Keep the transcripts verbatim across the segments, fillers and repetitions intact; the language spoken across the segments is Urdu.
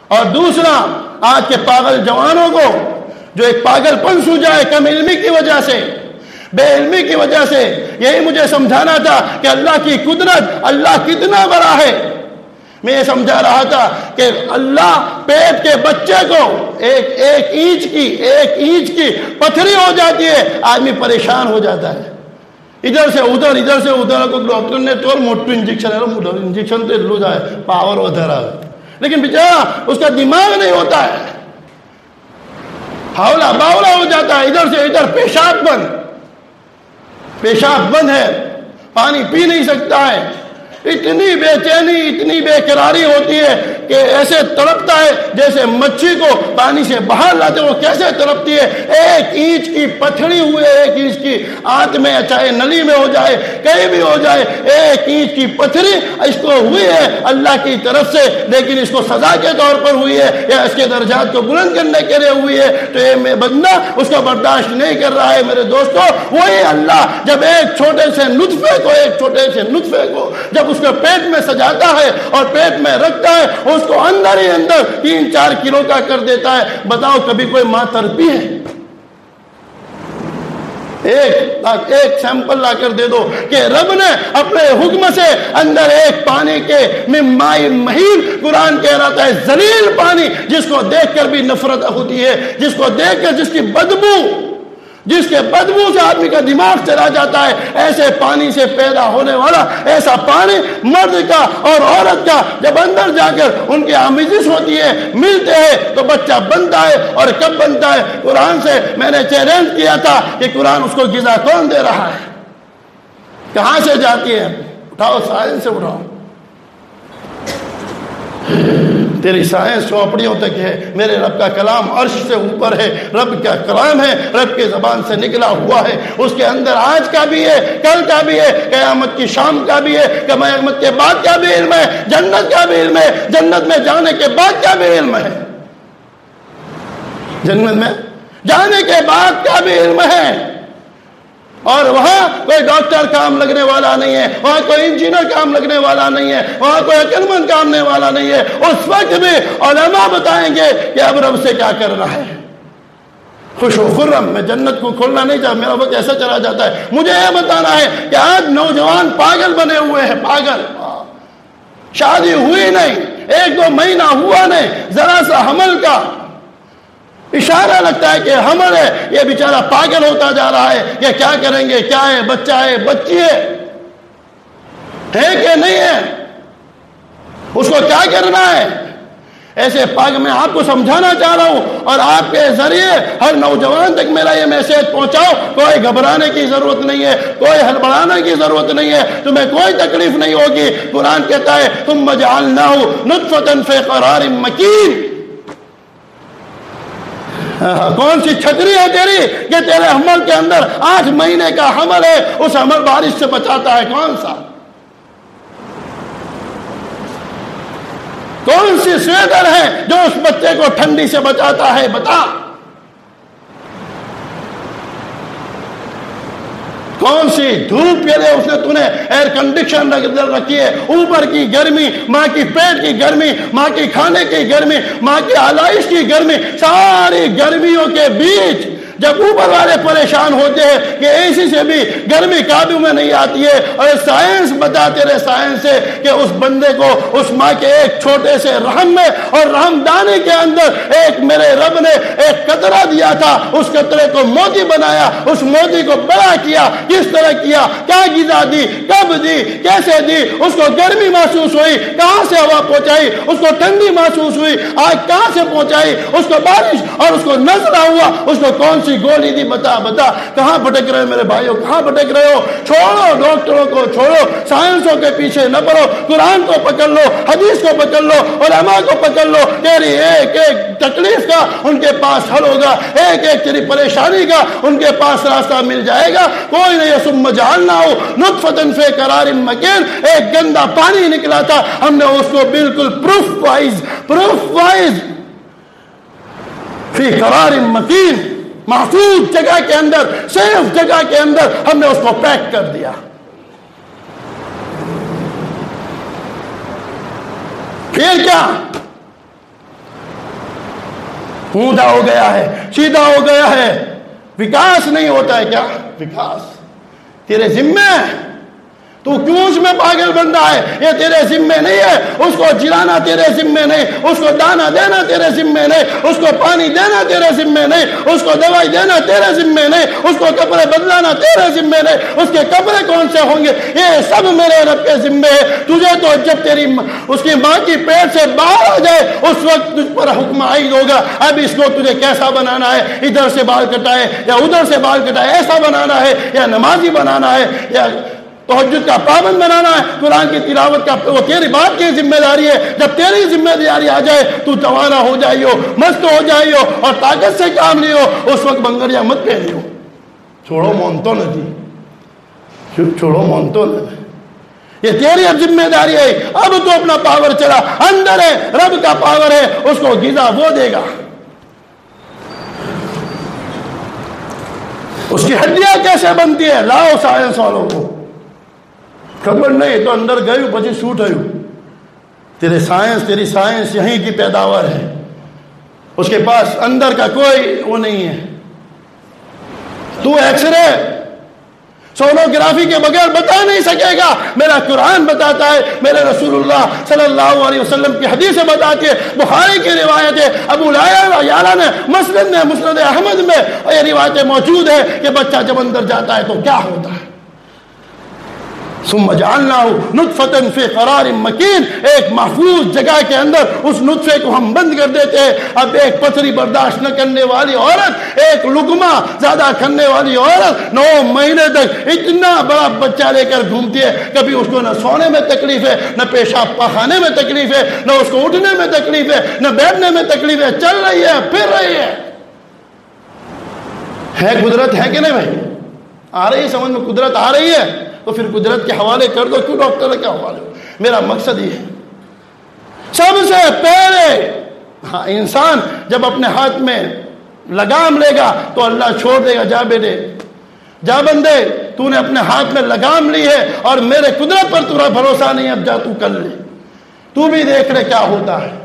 اور دوسرا آج کے پاگل جوانوں کو جو ایک پاگل پن سوجا ہے کم علمی کی وجہ سے، بے علمی کی وجہ سے، یہی مجھے سمجھانا تھا کہ اللہ کی قدرت، اللہ کتنا بڑا ہے۔ میں یہ سمجھا رہا تھا کہ اللہ پیٹ کے بچے کو ایک ایک اینچ کی ایک اینچ کی پتھری ہو جاتی ہے، آدمی پریشان ہو جاتا ہے، ادھر سے ادھر ادھر سے ادھر کو ڈاکٹر نے تو موٹو انجیکشن ہے، انجیکشن تو لو جائے پاور ادھر ہے، لیکن بیچارہ اس کا دماغ نہیں ہوتا ہے، ہاولا باولا ہو جاتا ہے، ادھر سے ادھر پیشاب بند، پیشاب بند ہے، پانی پی نہیں سکتا ہے، اتنی بے چینی اتنی بے قراری ہوتی ہے کہ ایسے تڑپتا ہے جیسے مچھی کو پانی سے باہر لاتے، وہ کیسے تڑپتی ہے، ایک اینچ کی پتھری ہوئے، ایک اینچ کی آنت میں چاہے نلی میں ہو جائے کہیں بھی ہو جائے، ایک اینچ کی پتھری اس کو ہوئی ہے اللہ کی طرف سے، لیکن اس کو سزا کے طور پر ہوئی ہے یا اس کے درجات کو بلند کرنے کے لیے ہوئی ہے، تو یہ بندہ اس کو برداشت نہیں کر رہا ہے۔ میرے دوستو، وہی اللہ جب ایک چھوٹے سے نطفے کو ایک چھوٹے سے نطفے کو جب اس کو پیٹ میں سجاتا ہے اور پیٹ میں رکھتا ہے، اس کو اندر ہی اندر تین چار کلو کا کر دیتا ہے، بتاؤ کبھی کوئی ماں تڑپی ہے؟ ایک ایک سیمپل لا کر دے دو کہ رب نے اپنے حکم سے اندر ایک پانی کے من ماء مہین، قرآن کہہ رہا ہے ذلیل پانی، جس کو دیکھ کر بھی نفرت ہوتی ہے، جس کو دیکھ کر جس کی بدبو جس کے بدبو سے آدمی کا دماغ چلا جاتا ہے، ایسے پانی سے پیدا ہونے والا ایسا پانی مرد کا اور عورت کا جب اندر جا کر ان کی آمیزش ہوتی ہے، ملتے ہیں تو بچہ بنتا ہے۔ اور کب بنتا ہے؟ قرآن سے میں نے چیلنج کیا تھا کہ قرآن اس کو غذا کون دے رہا ہے، کہاں سے جاتی ہے؟ اٹھاؤ سائنس سے اٹھاؤ، تیری سائنس چوپڑیوں تک ہے، میرے رب کا کلام عرش سے اوپر ہے، رب کا کلام ہے، رب کی زبان سے نکلا ہوا ہے، اس کے اندر آج کا بھی ہے، کل کا بھی ہے، قیامت کی شام کا بھی ہے، قیامت کے بعد کا بھی علم ہے، جنت کا بھی علم ہے، جنت میں جانے کے بعد کا بھی علم ہے، جنت میں جانے کے بعد کا بھی علم ہے۔ اور وہاں کوئی ڈاکٹر کام لگنے والا نہیں ہے، وہاں کوئی انجینئر کام لگنے والا نہیں ہے، وہاں کوئی عقل مند کام لگنے والا نہیں ہے، اس وقت بھی علماء بتائیں گے کہ اب رب سے کیا کرنا ہے۔ خوش و خرم، میں جنت کو کھولنا نہیں چاہتا، میرا وقت ایسا چلا جاتا ہے، مجھے یہ بتانا ہے کہ آج نوجوان پاگل بنے ہوئے ہیں، پاگل، شادی ہوئی نہیں، ایک دو مہینہ ہوا نہیں، ذرا سا حمل کا اشارہ لگتا ہے کہ حمل ہے، یہ بیچارہ پاگل ہوتا جا رہا ہے، یہ کیا کریں گے، کیا ہے، بچہ ہے، بچی ہے، ہے کہ نہیں ہے، اس کو کیا کرنا ہے۔ ایسے پاگ میں آپ کو سمجھانا چاہ رہا ہوں اور آپ کے ذریعے ہر نوجوان تک میرا یہ میسج پہنچاؤ، کوئی گھبرانے کی ضرورت نہیں ہے، کوئی ہڑبڑانے کی ضرورت نہیں ہے، تمہیں کوئی تکلیف نہیں ہوگی۔ قرآن کہتا ہے ثم جعلناہ نطفۃ فی قرار مکین۔ کون سی چھتری ہے تیری کہ تیرے حمل کے اندر آٹھ مہینے کا حمل ہے، اس حمل بارش سے بچاتا ہے؟ کون سا کون سی سویٹر ہے جو اس بچے کو ٹھنڈی سے بچاتا ہے؟ بتا، کون سی دھوپ کے لیے اس نے تُو نے ایئر کنڈیشن رکھی ہے، اوپر کی گرمی، ماں کی پیٹ کی گرمی، ماں کی کھانے کی گرمی، ماں کی آلائش کی گرمی، ساری گرمیوں کے بیچ جب اوپر والے پریشان ہوتے ہیں کہ اے سی سے بھی گرمی قابو میں نہیں آتی ہے، اور سائنس بتاتے رہے سائنس سے کہ اس بندے کو اس ماں کے ایک چھوٹے سے رحم میں اور رحم دانے کے اندر ایک میرے رب نے ایک قطرہ دیا تھا، اس قطرے کو موتی بنایا، اس موتی کو بڑا کیا، کس طرح کیا، کیا غذا دی، کب دی، کیسے دی، اس کو گرمی محسوس ہوئی، کہاں سے ہوا پہنچائی، اس کو ٹھنڈی محسوس ہوئی، آگ کہاں سے پہنچائی، اس کو بارش، اور اس کو نزلہ ہوا، اس کو کون سی گولی دی، بتا بتا کہاں بھٹک رہے ہو میرے بھائیوں، کہاں بھٹک رہے ہو؟ چھوڑو ڈاکٹروں کو، چھوڑو سائنسوں کے پیچھے نہ پڑو، قرآن کو پکڑ لو، حدیث کو پکڑ لو، علماء کو پکڑ لو، تیری ایک ایک تکلیف کا ان کے پاس حل ہوگا، ایک ایک تیری پریشانی کا ان کے پاس راستہ مل جائے گا۔ کوئی نہیں، ثم جعلناہ نطفۃ فی قرار مکین، ایک گندا پانی نکلا تھا، ہم نے اس کو بالکل پروف وائز پروف وائز فی قرار مکین، محفوظ جگہ کے اندر، سیف جگہ کے اندر ہم نے اس کو پیک کر دیا۔ پھر کیا؟ اوندا ہو گیا ہے، سیدھا ہو گیا ہے، وکاس نہیں ہوتا ہے. کیا وکاس تیرے ذمے ہے؟ تو کیوں اس میں پاگل بن رہا ہے؟ یہ تیرے ذمے نہیں ہے. اس کو جلانا تیرے ذمے نہیں، اس کو دانا دینا تیرے ذمے نہیں، اس کو پانی دینا تیرے ذمے نہیں، اس کو دوائی دینا تیرے ذمے نہیں، اس کو کپڑے بدلانا تیرے ذمے نہیں. اس کے کپڑے کون سے ہوں گے؟ یہ سب میرے رب کے ذمے ہے. تجھے تو جب تیری اس کی ماں کی پیٹ سے باہر آ جائے اس وقت تجھ پر حکم عائد ہوگا. اب اس کو تجھے کیسا بنانا ہے؟ ادھر سے بال کٹائے یا ادھر سے بال کٹائے، ایسا بنانا ہے یا نمازی بنانا ہے یا تہجد کا پابند بنانا ہے، قرآن کی تلاوت کا، وہ تیری بات کی ذمہ داری ہے. جب تیری ذمہ داری آ جائے تو توانا ہو جائی ہو، مست ہو جائی ہو اور طاقت سے کام نہیں ہو، اس وقت بنگڑیاں مت پہنی ہو. چھوڑو مونتو ندی، چھوڑو مونتو ندی، یہ تیری اب ذمہ داری ہے. اب تو اپنا پاور چلا، اندر ہے رب کا پاور ہے، اس کو غذا وہ دے گا. اس کی ہڈیاں کیسے بنتی ہے؟ لاؤ سائنس والوں کو خبر نہیں تو اندر گئے پچی سوٹ آئیو. تیرے سائنس تیری سائنس یہیں کی پیداوار ہے، اس کے پاس اندر کا کوئی وہ نہیں ہے. تو ایکس رے سونوگرافی کے بغیر بتا نہیں سکے گا. میرا قرآن بتاتا ہے، میرے رسول اللہ صلی اللہ علیہ وسلم کی حدیثیں بتاتی ہے، بخاری کی روایت ہے، ابو یعلا نے مسند میں، مسند احمد میں یہ روایتیں موجود ہے کہ بچہ جب اندر جاتا ہے تو کیا ہوتا ہے. ثم جعلناه نطفة في قرار مکین، ایک محفوظ جگہ کے اندر اس نطفے کو ہم بند کر دیتے ہیں. اب ایک پتھری برداشت نہ کرنے والی عورت، ایک لقمہ زیادہ کھانے والی عورت نو مہینے تک اتنا بڑا بچہ لے کر گھومتی ہے. کبھی اس کو نہ سونے میں تکلیف ہے، نہ پیشاب پاخانے میں تکلیف ہے، نہ اس کو اٹھنے میں تکلیف ہے، نہ بیٹھنے میں تکلیف ہے. چل رہی ہے، پھر رہی ہے. ہے قدرت ہے کہ نہیں بھائی؟ آ رہی ہے سمجھ میں؟ قدرت آ رہی ہے تو پھر قدرت کے حوالے کر دو. کیوں ڈاکٹر کے حوالے؟ میرا مقصد یہ ہے سب سے پہلے ہاں انسان جب اپنے ہاتھ میں لگام لے گا تو اللہ چھوڑ دے گا. جا بیٹے، جا بندے، تو نے اپنے ہاتھ میں لگام لی ہے اور میرے قدرت پر تمہارا بھروسہ نہیں، اب جا تو کر لے، تو بھی دیکھ لے کیا ہوتا ہے.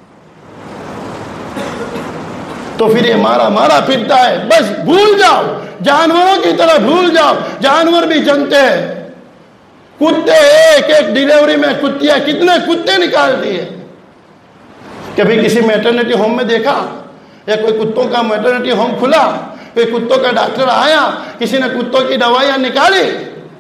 تو پھر یہ مارا مارا پھرتا ہے. بس بھول جاؤ، جانوروں کی طرح بھول جاؤ. جانور بھی جنتے ہیں. کتے ایک ایک ڈیلیوری میں کتیاں کتنے کتے نکالتی ہے. کبھی کسی میٹرنیٹی ہوم میں دیکھا یا کوئی کتوں کا میٹرنیٹی ہوم کھلا، کوئی کتوں کا ڈاکٹر آیا، کسی نے کتوں کی دوائیاں نکالی؟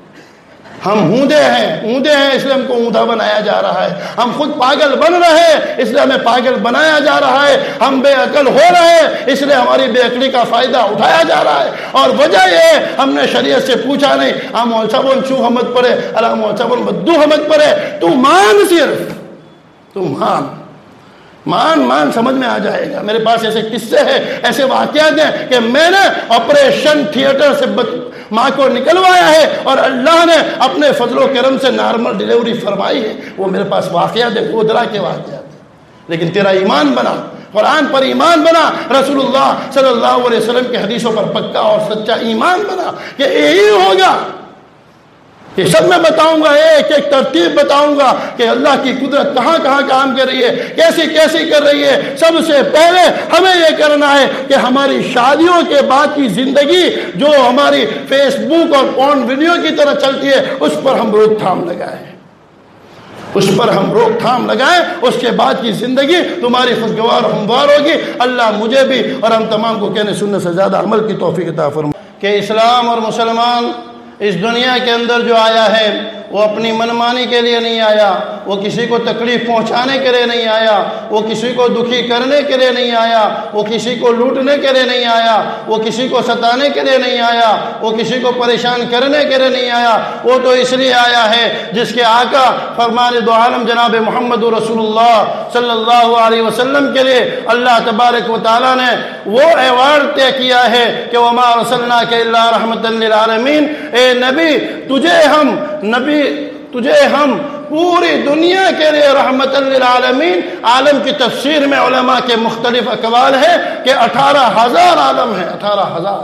ہم اوندے ہیں، اوندے ہیں اس لیے ہم کو اوندا بنایا جا رہا ہے. ہم خود پاگل بن رہے ہیں اس لیے ہمیں پاگل بنایا جا رہا ہے. ہم بے عقل ہو رہے ہیں اس لیے ہماری بے عقلی کا فائدہ اٹھایا جا رہا ہے. اور وجہ یہ ہے ہم نے شریعت سے پوچھا نہیں. ہم مولسبون شو حمد پڑے، اللہ مولسبون بدو حمد پڑے. تو مان، صرف تو مان مان مان سمجھ میں آ جائے گا. میرے پاس ایسے قصے ہیں، ایسے واقعات ہیں کہ میں نے آپریشن تھیٹر سے ماں کو نکلوایا ہے اور اللہ نے اپنے فضل و کرم سے نارمل ڈیلیوری فرمائی ہے. وہ میرے پاس واقعات ہیں، گودرا کے واقعات ہیں. لیکن تیرا ایمان بنا، قرآن پر ایمان بنا، رسول اللہ صلی اللہ علیہ وسلم کی حدیثوں پر پکا اور سچا ایمان بنا کہ یہی ہوگا. یہ سب میں بتاؤں گا، ایک ایک ترتیب بتاؤں گا کہ اللہ کی قدرت کہاں کہاں کام کر رہی ہے، کیسی کیسی کر رہی ہے. سب سے پہلے ہمیں یہ کرنا ہے کہ ہماری شادیوں کے بعد کی زندگی جو ہماری فیس بک اور پورن ویڈیو کی طرح چلتی ہے اس پر ہم روک تھام لگائیں، اس پر ہم روک تھام لگائیں. اس کے بعد کی زندگی تمہاری خوشگوار و ہموار ہوگی. اللہ مجھے بھی اور ہم تمام کو کہنے سننے سے زیادہ عمل کی توفیق عطا فرمائے. کہ اسلام اور مسلمان اس دنیا کے اندر جو آیا ہے وہ اپنی منمانی کے لیے نہیں آیا، وہ کسی کو تکلیف پہنچانے کے لیے نہیں آیا، وہ کسی کو دکھی کرنے کے لیے نہیں آیا، وہ کسی کو لوٹنے کے لیے نہیں آیا، وہ کسی کو ستانے کے لیے نہیں آیا، وہ کسی کو پریشان کرنے کے لیے نہیں آیا. وہ تو اس لیے آیا ہے جس کے آقا فرمان دو عالم جناب محمد رسول اللہ صلی اللہ علیہ وسلم کے لیے اللہ تبارک و تعالیٰ نے وہ ایوارڈ طے کیا ہے کہ وما ارسلناک الا رحمۃ للعالمین. اے نبی تجھے ہم نبی تجھے ہم پوری دنیا کے لیے رحمت للعالمین. عالم کی تفسیر میں علماء کے مختلف اقوال ہے کہ اٹھارہ ہزار عالم ہے، اٹھارہ ہزار.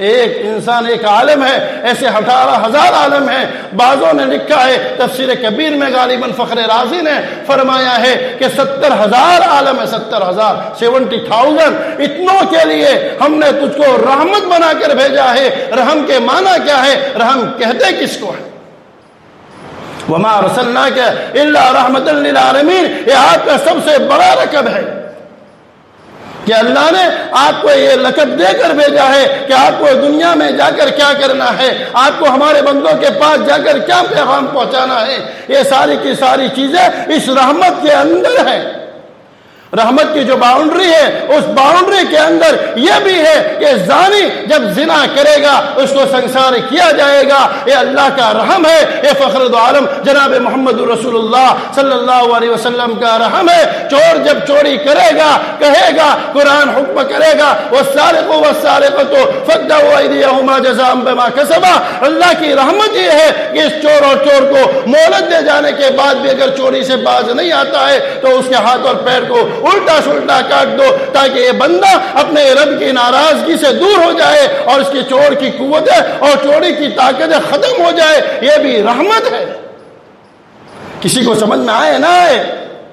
ایک انسان ایک عالم ہے، ایسے اٹھارہ ہزار عالم ہیں۔ بعضوں نے لکھا ہے تفسیر کبیر میں غالباً فخر رازی نے فرمایا ہے کہ ستر ہزار عالم ہے، ستر ہزار سیونٹی تھاؤزینڈ اتنوں کے لیے ہم نے تجھ کو رحمت بنا کر بھیجا ہے۔ رحم کے معنی کیا ہے؟ رحم کہتے کس کو ہے؟ وما ارسلناک الا رحمۃ للعالمین، یہ آپ کا سب سے بڑا لقب ہے کہ اللہ نے آپ کو یہ لقب دے کر بھیجا ہے کہ آپ کو دنیا میں جا کر کیا کرنا ہے، آپ کو ہمارے بندوں کے پاس جا کر کیا پیغام پہنچانا ہے۔ یہ ساری کی ساری چیزیں اس رحمت کے اندر ہیں۔ رحمت کی جو باؤنڈری ہے اس باؤنڈری کے اندر یہ بھی ہے کہ زانی جب زنا کرے گا اس کو سنسار کیا جائے گا۔ یہ اللہ کا رحم ہے، یہ فخر دو عالم جناب محمد رسول اللہ صلی اللہ علیہ وسلم کا رحم ہے۔ چور جب چوری کرے گا کہے گا، قرآن حکم کرے گا والسارق والسارقۃ فاقطعوا ایدیہما جزاء بما کسبا۔ اللہ کی رحمت یہ ہے کہ اس چور اور چور کو مہلت دے جانے کے بعد بھی اگر چوری سے باز نہیں آتا ہے تو اس کے ہاتھ اور پیر کو الٹا سلٹا کاٹ دو تاکہ یہ بندہ اپنے رب کی ناراضگی سے دور ہو جائے اور اس کی چور کی قوتیں اور چوری کی طاقتیں ختم ہو جائے۔ یہ بھی رحمت ہے۔ کسی کو سمجھ میں آئے نہ آئے،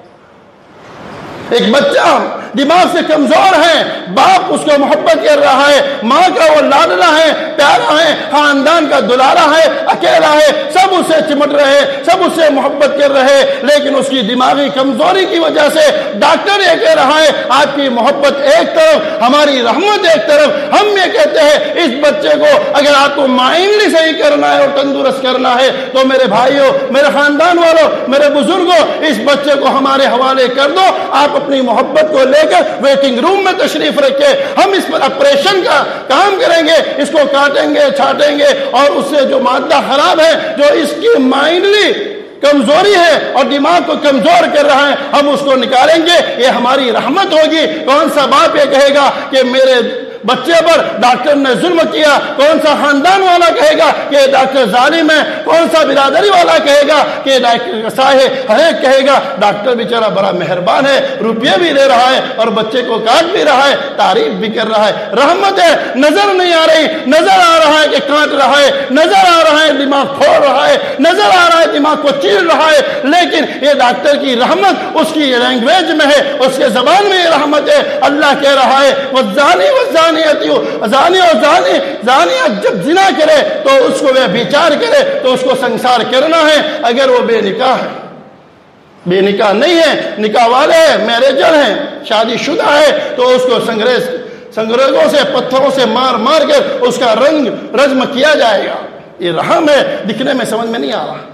ایک بچہ دماغ سے کمزور ہے، باپ اس کو محبت کر رہا ہے، ماں کا وہ لاڈلا ہے، پیارا ہے، خاندان کا دلارا ہے، اکیلا ہے، سب اسے چمٹ رہے، سب اسے محبت کر رہے، لیکن اس کی دماغی کمزوری کی وجہ سے ڈاکٹر یہ کہہ رہا ہے آپ کی محبت ایک طرف، ہماری رحمت ایک طرف۔ ہم یہ کہتے ہیں اس بچے کو اگر آپ کو مائنڈلی صحیح کرنا ہے اور تندرست کرنا ہے تو میرے بھائیوں، میرے خاندان والوں، میرے بزرگوں، اس بچے کو ہمارے حوالے کر دو۔ آپ اپنی محبت کو لے کر ویٹنگ روم میں تشریف رکھے، ہم اس پر آپریشن کا کام کریں گے، اس کو کاٹیں گے، چھاٹیں گے اور اس سے جو مادہ خراب ہے جو اس کی مائنڈلی کمزوری ہے اور دماغ کو کمزور کر رہا ہے ہم اس کو نکالیں گے۔ یہ ہماری رحمت ہوگی۔ کون سا باپ یہ کہے گا کہ میرے بچے پر ڈاکٹر نے ظلم کیا؟ کون سا خاندان والا کہے گا کہ ڈاکٹر ظالم ہے؟ کون سا برادری والا کہے گا کہ ڈاکٹر صاحب؟ ہر ایک کہے گا ڈاکٹر بیچارہ بڑا مہربان ہے، روپیے بھی لے رہا ہے اور بچے کو کاٹ بھی رہا ہے، تعریف بھی کر رہا ہے۔ رحمت ہے، نظر نہیں آ رہی، نظر آ رہا ہے کہ کاٹ رہا ہے، نظر آ رہا ہے دماغ پھوڑ رہا ہے، نظر آ رہا ہے دماغ کو چیر رہا ہے، لیکن یہ ڈاکٹر کی رحمت اس کی لینگویج میں ہے، اس کے زبان میں یہ رحمت ہے۔ اللہ کہہ رہا ہے والزانی والزانی زانی اور زانی زانیہ جب زنا کرے تو اس کو وہ بیچار کرے تو اس کو سنسار کرنا ہے۔ اگر وہ بے نکاح ہے، بے نکاح نہیں ہے، نکاح والے ہیں، میرجر ہیں، شادی شدہ ہے تو اس کو سنگریز سنگریزوں سے پتھروں سے مار مار کر اس کا رنگ رزم کیا جائے گا۔ یہ رحم ہے، دکھنے میں سمجھ میں نہیں آ رہا،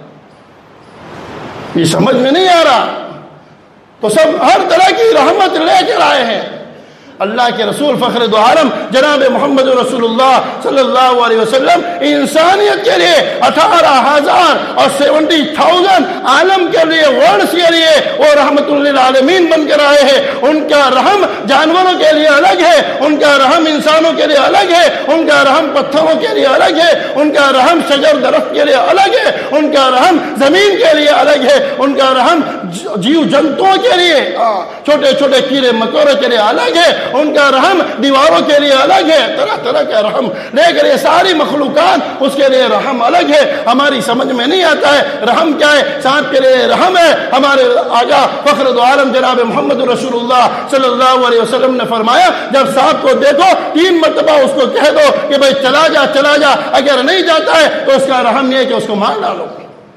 یہ سمجھ میں نہیں آ رہا تو سب ہر طرح کی رحمت لے کر آئے ہیں۔ اللہ کے رسول فخر دو عالم جناب محمد رسول اللہ صلی اللہ علیہ وسلم انسانیت کے لیے اٹھارہ ہزار اور سیونٹی تھاؤزینڈ عالم کے لیے ورڈز کے لیے وہ رحمت للعالمین بن کر آئے ہیں۔ ان کا رحم جانوروں کے لیے الگ ہے، ان کا رحم انسانوں کے لیے الگ ہے، ان کا رحم پتھروں کے لیے الگ ہے، ان کا رحم شجر درخت کے لیے الگ ہے، ان کا رحم زمین کے لیے الگ ہے، ان کا رحم جیو جنتوں کے لیے، چھوٹے چھوٹے کیڑے مکوڑے کے لیے الگ ہے، ان کا رحم دیواروں کے لیے الگ ہے، طرح طرح کا رحم، لیکن یہ ساری مخلوقات اس کے لیے رحم الگ ہے۔ ہماری سمجھ میں نہیں آتا ہے رحم کیا ہے۔ سانپ کے لیے رحم ہے، ہمارے آقا فخر دو عالم جناب محمد رسول اللہ صلی اللہ علیہ وسلم نے فرمایا جب سانپ کو دیکھو تین مرتبہ اس کو کہہ دو کہ بھائی چلا جا چلا جا، اگر نہیں جاتا ہے تو اس کا رحم یہ ہے کہ اس کو مار ڈالو۔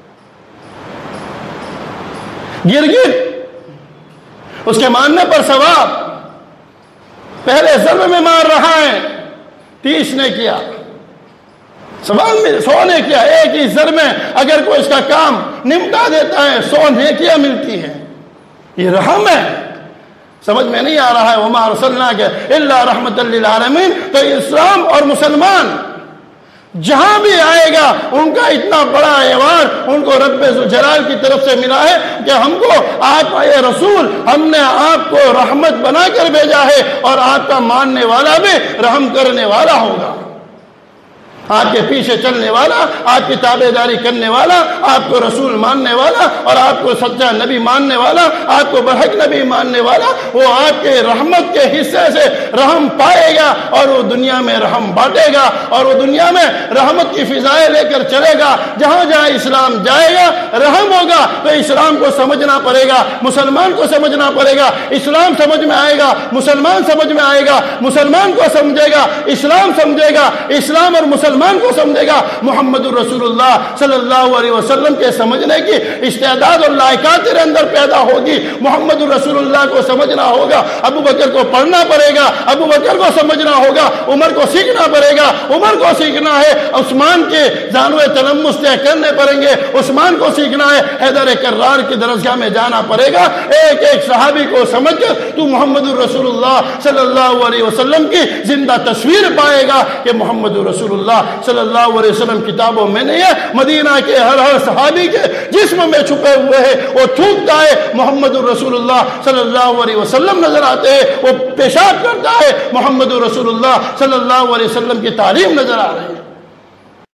گرگٹ اس کے ماننے پر ثواب، پہلے ضرب میں مار رہا ہے، تیس نے کیا، سوال میں سو نے کیا، ایک ہی ضرب میں اگر کوئی اس کا کام نمٹا دیتا ہے سو نیکیاں ملتی ہیں۔ یہ رحم ہے، سمجھ میں نہیں آ رہا ہے وما ارسلناک الا رحمۃ للعالمین۔ تو اسلام اور مسلمان جہاں بھی آئے گا ان کا اتنا بڑا ایوارڈ ان کو رب ذوالجلال کی طرف سے ملا ہے کہ ہم کو آپ اے رسول ہم نے آپ کو رحمت بنا کر بھیجا ہے اور آپ کا ماننے والا بھی رحم کرنے والا ہوگا۔ آپ کے پیچھے چلنے والا، آپ کی تابع داری کرنے والا، آپ کو رسول ماننے والا اور آپ کو سچا نبی ماننے والا، آپ کو برحق نبی ماننے والا، وہ آپ کے رحمت کے حصے سے رحم پائے گا اور وہ دنیا میں رحم بانٹے گا اور وہ دنیا میں رحمت کی فضائیں لے کر چلے گا۔ جہاں جہاں اسلام جائے گا رحم ہوگا، تو اسلام کو سمجھنا پڑے گا، مسلمان کو سمجھنا پڑے گا، اسلام سمجھ میں آئے گا، مسلمان سمجھ میں آئے گا، مسلمان کو سمجھے گا، اسلام سمجھے گا، اسلام اور مسلمان کو سمجھے گا۔ محمد الرسول اللہ صلی اللہ علیہ وسلم کے سمجھنے کی استعداد اور لائقات تیرے اندر پیدا ہوگی۔ محمد الرسول اللہ کو سمجھنا ہوگا، ابو بکر کو پڑھنا پڑے گا، ابو بکر کو سمجھنا ہوگا، عمر کو سیکھنا پڑے گا، عمر کو سیکھنا ہے، عثمان کے زانوِ تلمس طے کرنے پڑیں گے، عثمان کو سیکھنا ہے، حیدر کرار کی درسگاہ میں جانا پڑے گا۔ ایک ایک صحابی کو سمجھ کر تو محمد الرسول اللہ صلی اللہ علیہ وسلم کی زندہ تصویر پائے گا کہ محمد الرسول اللہ صلی اللہ علیہ وسلم کتابوں میں نہیں ہے، مدینہ کے ہر ہر صحابی کے جسم میں چھپے ہوئے ہیں، وہ تھوکتا ہے محمد الرسول اللہ صلی اللہ علیہ وسلم نظر آتے ہیں، وہ پیشاب کرتا ہے محمد الرسول اللہ صلی اللہ علیہ وسلم کی تعلیم نظر آ رہی ہے۔